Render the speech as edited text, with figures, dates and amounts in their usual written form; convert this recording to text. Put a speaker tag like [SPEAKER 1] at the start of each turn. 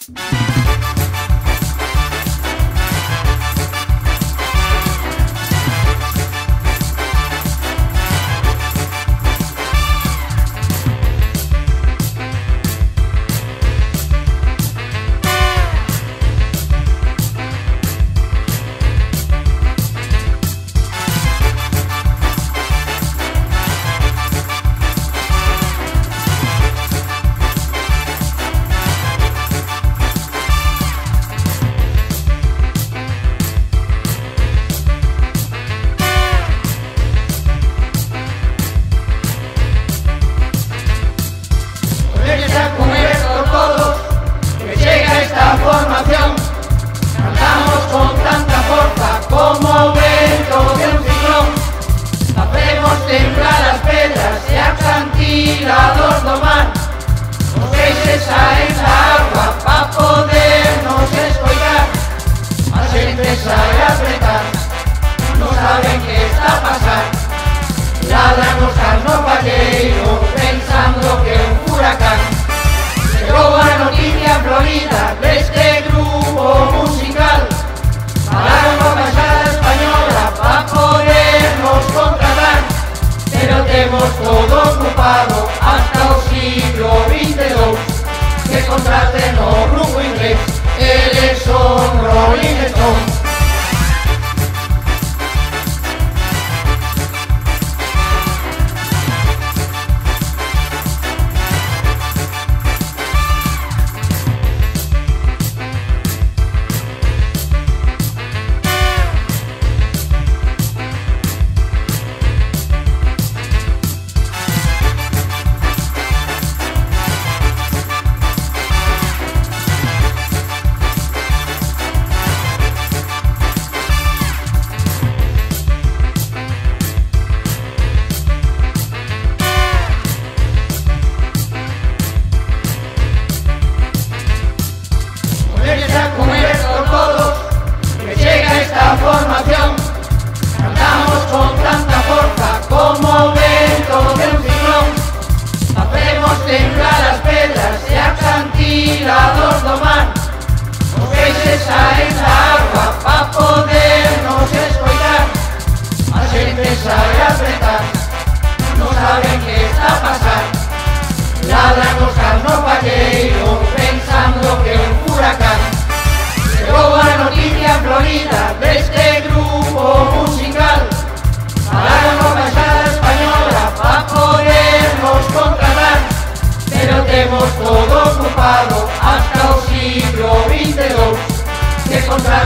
[SPEAKER 1] Cantamos con tanta fuerza como viento de un ciclón. Hacemos temblar las pedras y acantilados do mar. Os peixes saen da agua pa podernos escoitar. A xente sae a apretar, non saben que está a pasar. Ladran os cans no palleiro pensando que é un furacán. Chegou a noticia florida deste grupo musical. Pararon a Embaixada Española pa podernos contratar, pero temos todo ocupado hasta o siglo XXII. Que contraten o grupo inglés, eles son Rolling Stones. Formación, cantamos con tanta fuerza como viento de un ciclón. Hacemos temblar las pedras y acantilados do mar. Os peixes saen da agua pa podernos escoitar. A xente sae a apretar, non saben que está a pasar. Ladran os cans no palleiro pensando que é un furacán. Chegou a noticia florida deste grupo musical. Pararon a Embaixada Española pa podernos contratar, pero temos todo ocupado hasta o siglo XXII. Que contraten